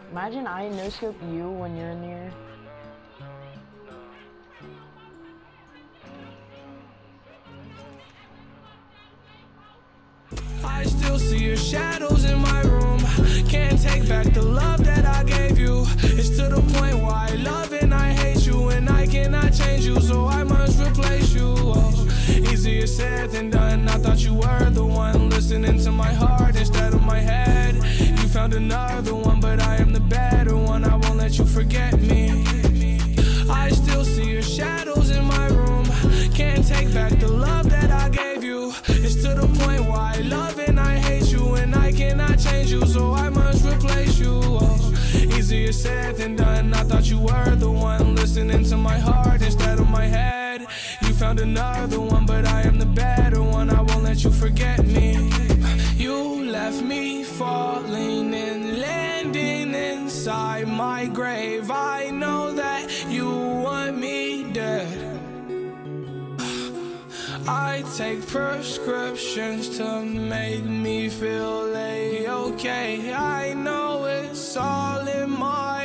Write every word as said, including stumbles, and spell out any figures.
Imagine I no scope you when you're in the air. I still see your shadows in my room. Can't take back the love that I gave you. It's to the point where I love and I hate you, and I cannot change you, so I must replace you. Oh, easier said than done. I thought you were the one listening to my heart instead of my head. You found another one, but I am the better one. I won't let you forget me. I still see your shadows in my room. Can't take back the love that I gave you. It's to the point where I love and I hate you, and I cannot change you, so I must replace you. Oh, easier said than done. I thought you were the one listening to my heart instead of my head. You found another one, but I am the better one. I won't let you forget me. You left me falling and landing inside my grave. I know that you want me dead. I take prescriptions to make me feel A-okay. I know it's all in my